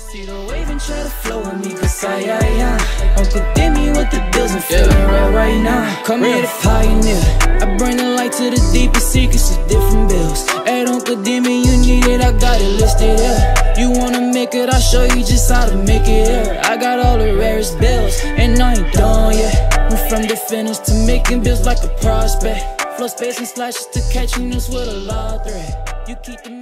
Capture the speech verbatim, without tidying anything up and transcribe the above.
See the wave and try to flow with me, cause I, I, I Uncle did me with the bills and feeling yeah. right right now. Come here the pioneer, I bring the light to the deepest secrets of different bills. At Uncle did me, you need it, I got it listed here. You wanna make it, I'll show you just how to make it here. I got all the rarest bills, and I ain't done yet. Went from the finish to making bills like a prospect. Flow space and splashes to catching us with a lot of thread. You keep the